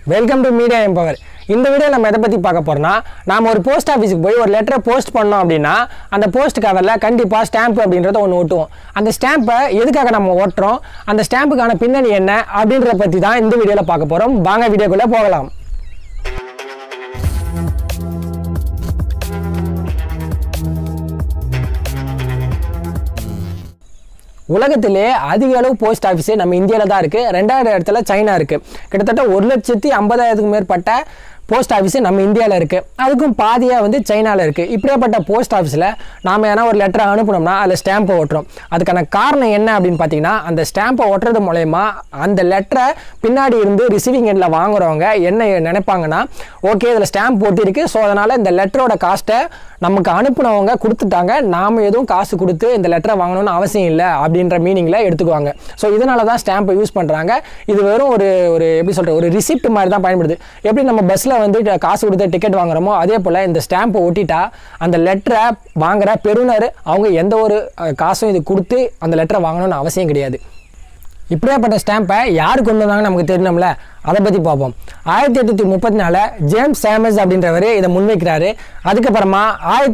Welcome to Media Empower. இந்த video நம்ம எதை பற்றி பார்க்க போகிறோம்னா, நாம் ஒரு போஸ்ட் ஆஃபீஸுக்கு போய் ஒரு லெட்டரை போஸ்ட் பண்ணோம் அப்படின்னா அந்த போஸ்ட் கவரில் கண்டிப்பாக ஸ்டாம்ப் அப்படின்றத ஒன்று ஒட்டுவோம். அந்த ஸ்டாம்பை எதுக்காக நம்ம ஓட்டுறோம், அந்த ஸ்டாம்புக்கான பின்னணி என்ன அப்படின்றத பற்றி தான் இந்த வீடியோவில் பார்க்க போகிறோம். வாங்க வீடியோக்குள்ளே போகலாம். உலகத்திலே அதிக அளவு போஸ்ட் ஆஃபீஸு நம்ம இந்தியாவில் தான் இருக்குது. 2வது இடத்துல சைனா இருக்குது. கிட்டத்தட்ட 1,50,000க்கும் மேற்பட்ட போஸ்ட் ஆஃபீஸு நம்ம இந்தியாவில் இருக்குது. அதுக்கும் பாதியாக வந்து சைனாவில் இருக்குது. இப்படியாப்பட்ட போஸ்ட் ஆஃபீஸில் நாம் ஏன்னா ஒரு லெட்டரை அனுப்பினோம்னா அதில் ஸ்டாம்பை ஓட்டுறோம். அதுக்கான காரணம் என்ன அப்படின்னு பார்த்தீங்கன்னா, அந்த ஸ்டாம்பை ஓட்டுறது மூலயமா அந்த லெட்டரை பின்னாடி இருந்து ரிசீவிங் எண்டில் வாங்குறவங்க என்ன நினைப்பாங்கன்னா, ஓகே இதில் ஸ்டாம்ப் போட்டிருக்கு, ஸோ அதனால் இந்த லெட்டரோட காஸ்ட்டை நமக்கு அனுப்பினவங்க கொடுத்துட்டாங்க, நாம் எதுவும் காசு கொடுத்து இந்த லெட்டரை வாங்கணும்னு அவசியம் இல்லை அப்படின்ற மீனிங்கில் எடுத்துக்குவாங்க. ஸோ இதனால தான் ஸ்டாம்பை யூஸ் பண்ணுறாங்க. இது வெறும் ஒரு எப்படி சொல்கிற ஒரு ரிசிப்ட் மாதிரி தான் பயன்படுது. எப்படி நம்ம பஸ்ஸில் வந்து காசு கொடுத்து டிக்கெட் வாங்குறோமோ அதே போல் இந்த ஸ்டாம்பை ஒட்டிட்டா அந்த லெட்டரை வாங்குற பெறுநர் அவங்க எந்த ஒரு காசும் இது கொடுத்து அந்த லெட்டரை வாங்கணும்னு அவசியம் கிடையாது. இப்படியாப்பட்ட ஸ்டாம்பை யார் கொண்டு வந்தாங்கன்னு நமக்கு தெரியணும்ல, அதை பற்றி பார்ப்போம். 1834 ஜேம்ஸ் சாமஸ் அப்படின்றவர் இதை முன்வைக்கிறாரு. அதுக்கப்புறமா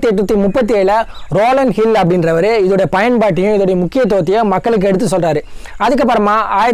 1837 ரோலன் ஹில் அப்படின்றவர் இதோடைய பயன்பாட்டையும் இதோடைய முக்கியத்துவத்தையும் மக்களுக்கு எடுத்து சொல்கிறாரு. அதுக்கப்புறமா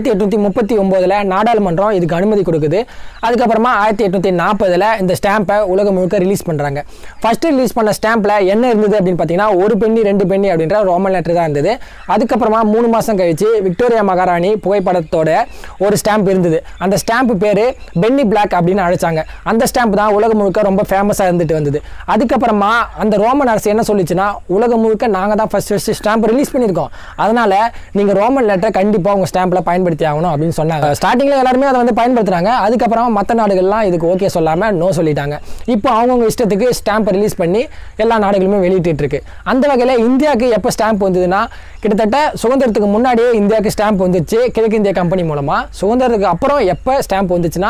1839 நாடாளுமன்றம் இதுக்கு அனுமதி கொடுக்குது. அதுக்கப்புறமா 1840 இந்த ஸ்டாம்பை உலகம் முழுக்க ரிலீஸ் பண்ணுறாங்க. ஃபஸ்ட்டு ரிலீஸ் பண்ண ஸ்டாம்பில் என்ன இருந்தது அப்படின்னு பார்த்தீங்கன்னா, 1 பென்னி 2 பென்னி அப்படின்ற ரோமன் லெட்டர் தான் இருந்தது. அதுக்கப்புறமா 3 மாதம் கழிச்சு விக்டோரியா மகாராணி புகைப்படத்தோட ஒரு ஸ்டாம்ப் இருந்தது. அந்த ஸ்டாம்ப் பேரு பென்னி பிளாக் அப்படின்னு அழைச்சாங்க. அந்த ஸ்டாம்ப் தான் உலகம் முழுக்க ரொம்ப ஃபேமஸாக இருந்துட்டு வந்தது. அதுக்கப்புறமா அந்த ரோமன் அரசு என்ன சொல்லிச்சுன்னா, உலகம் முழுக்க நாங்கள் தான் ஃபர்ஸ்ட் ஸ்டாம்ப் ரிலீஸ் பண்ணியிருக்கோம், அதனால நீங்கள் ரோமன் லெட்டரை கண்டிப்பாக உங்கள் ஸ்டாம்பில் பயன்படுத்தி ஆகணும் அப்படின்னு சொன்னாங்க. ஸ்டார்டிங்கில் எல்லாருமே அதை வந்து பயன்படுத்துகிறாங்க. அதுக்கப்புறமா மற்ற நாடுகள்லாம் இதுக்கு ஓகே சொல்லாமல் நோ சொல்லிட்டாங்க. இப்போ அவங்கவுங்க இஷ்டத்துக்கு ஸ்டாம்பை ரிலீஸ் பண்ணி எல்லா நாடுகளுமே வெளியிட்டு இருக்கு. அந்த வகையில் இந்தியாவுக்கு எப்போ ஸ்டாம்ப் வந்ததுன்னா, கிட்டத்தட்ட சுதந்திரத்துக்கு முன்னாடியே இந்தியாவுக்கு ஸ்டாம்ப் வந்துச்சு கிழக்கு இந்திய கம்பெனி மூலமாக. சுதந்திரத்துக்கு அப்புறம் எப்போ ஸ்டாம்ப் வந்துச்சுன்னா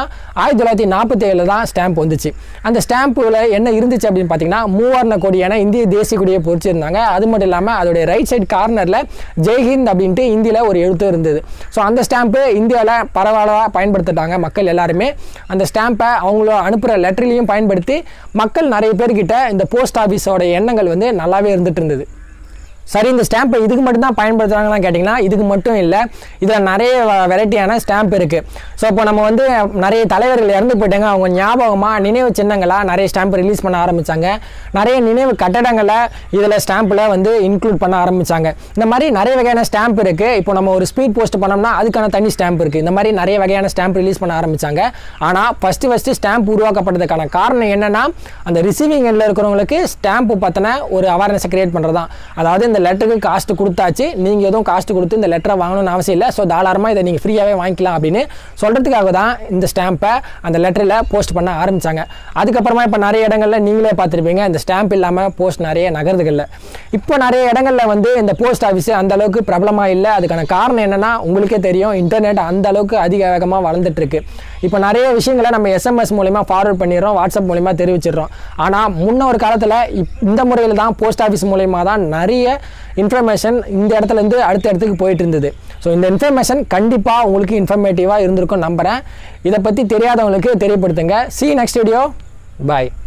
1947 தான் ஸ்டாம்ப் வந்துச்சு. அந்த ஸ்டாம்பில் என்ன இருந்துச்சு அப்படின்னு பார்த்தீங்கன்னா, மூவர்ண கொடியான இந்திய தேசிய கொடியை பொறிச்சிருந்தாங்க. அது மட்டும் இல்லாமல் அதோடைய ரைட் சைடு கார்னரில் ஜெய்ஹிந்த் அப்படின்ட்டு இந்தியில் ஒரு எழுத்து இருந்தது. ஸோ அந்த ஸ்டாம்ப்பு இந்தியாவில் பரவலாக பயன்படுத்திட்டாங்க மக்கள் எல்லாருமே. அந்த ஸ்டாம்பை அவங்கள அனுப்புகிற லெட்டர்லையும் பயன்படுத்தி மக்கள் நிறைய பேர்கிட்ட இந்த போஸ்ட் ஆஃபீஸோட எண்ணங்கள் வந்து நல்லாவே இருந்துட்டு இருந்தது. சரி, இந்த ஸ்டாம்பை இதுக்கு மட்டும்தான் பயன்படுத்துகிறாங்களான்னு கேட்டிங்கன்னா, இதுக்கு மட்டும் இல்லை, இதில் நிறைய வெரைட்டியான ஸ்டாம்ப் இருக்குது. ஸோ இப்போ நம்ம வந்து நிறைய தலைவர்கள் இறந்து போயிட்டாங்க, அவங்க ஞாபகமாக நினைவு சின்னங்களாக நிறைய ஸ்டாம்ப் ரிலீஸ் பண்ண ஆரம்பித்தாங்க. நிறைய நினைவு கட்டடங்களை இதில் ஸ்டாம்பில் வந்து இன்க்ளூட் பண்ண ஆரம்பித்தாங்க. இந்த மாதிரி நிறைய வகையான ஸ்டாம்ப் இருக்குது. இப்போ நம்ம ஒரு ஸ்பீட் போஸ்ட் பண்ணோம்னா அதுக்கான தனி ஸ்டாம்ப் இருக்குது. இந்த மாதிரி நிறைய வகையான ஸ்டாம்ப் ரிலீஸ் பண்ண ஆரம்பித்தாங்க. ஆனால் ஃபஸ்ட்டு ஸ்டாம்ப் உருவாக்கப்பட்டதுக்கான காரணம் என்னென்னா, அந்த ரிசீவிங் எண்டில் இருக்கிறவங்களுக்கு ஸ்டாம்ப்பு பற்றின ஒரு அவேர்னஸை கிரியேட் பண்ணுறது தான். அதாவது இந்த லெட்டருக்கு காஸ்ட் கொடுத்தாச்சு, நீங்கள் எதுவும் காஸ்ட் கொடுத்து இந்த லெட்டரை வாங்கணும்னு அவசியம் இல்லை, ஸோ தாராளமாக இதை நீங்கள் ஃப்ரீயாகவே வாங்கிக்கலாம் அப்படின்னு சொல்கிறதுக்காக தான் இந்த ஸ்டாம்பை அந்த லெட்டரில் போஸ்ட் பண்ண ஆரம்பித்தாங்க. அதுக்கப்புறமா இப்போ நிறைய இடங்களில் நீங்களே பார்த்துருப்பீங்க, இந்த ஸ்டாம்ப் இல்லாமல் போஸ்ட் நிறைய நகர்றதுகளில். இப்போ நிறைய இடங்களில் வந்து இந்த போஸ்ட் ஆஃபீஸு அந்த அளவுக்கு பிரபலமாக இல்லை. அதுக்கான காரணம் என்னென்னா, உங்களுக்கே தெரியும், இன்டர்நெட் அந்த அளவுக்கு அதிக வேகமாக வளர்ந்துட்டுருக்கு. இப்போ நிறைய விஷயங்களை நம்ம எஸ்எம்எஸ் மூலிமா ஃபார்வர்ட் பண்ணிடுறோம், வாட்ஸ்அப் மூலிமா தெரிவிச்சிடுறோம். ஆனால் முன்ன ஒரு காலத்தில் இந்த முறையில் தான் போஸ்ட் ஆஃபீஸ் மூலிமா தான் நிறைய இன்ஃபர்மேஷன் இந்த இடத்துலேருந்து அடுத்த இடத்துக்கு போயிட்டு இருந்தது. ஸோ இந்த இன்ஃபர்மேஷன் கண்டிப்பாக உங்களுக்கு இன்ஃபர்மேட்டிவாக இருந்திருக்கும் நம்புகிறேன். இதை பற்றி தெரியாதவங்களுக்கு தெரியப்படுத்துங்க. See you next video. Bye.